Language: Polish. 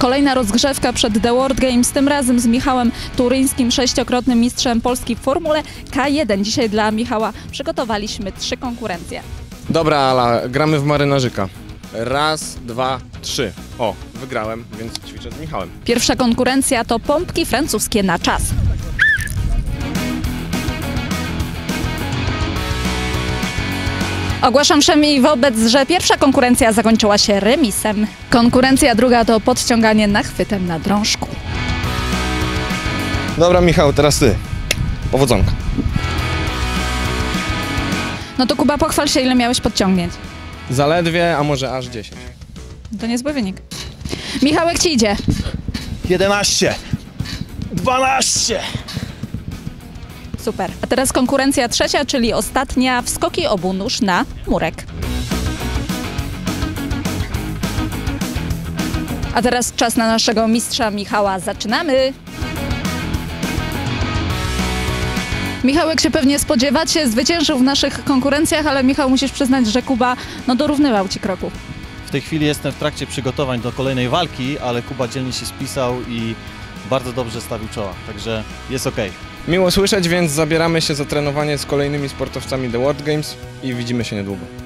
Kolejna rozgrzewka przed The World Games, tym razem z Michałem Turyńskim, 6-krotnym mistrzem Polski w formule K1. Dzisiaj dla Michała przygotowaliśmy 3 konkurencje. Dobra, Ala, gramy w marynarzyka. Raz, dwa, trzy. O, wygrałem, więc ćwiczę z Michałem. Pierwsza konkurencja to pompki francuskie na czas. Ogłaszam wszemi wobec, że pierwsza konkurencja zakończyła się remisem. Konkurencja druga to podciąganie nachwytem na drążku. Dobra, Michał, teraz ty. Powodzonka. No to Kuba, pochwal się, ile miałeś podciągnięć. Zaledwie, a może aż 10. To niezły wynik. Michał, jak ci idzie? 11, 12. Super. A teraz konkurencja trzecia, czyli ostatnia, wskoki obu nóż na murek. A teraz czas na naszego mistrza Michała. Zaczynamy! Michał, jak się pewnie spodziewacie, zwyciężył w naszych konkurencjach, ale Michał, musisz przyznać, że Kuba dorównywał ci kroków. W tej chwili jestem w trakcie przygotowań do kolejnej walki, ale Kuba dzielnie się spisał i bardzo dobrze stawił czoła, także jest ok. Miło słyszeć, więc zabieramy się za trenowanie z kolejnymi sportowcami The World Games i widzimy się niedługo.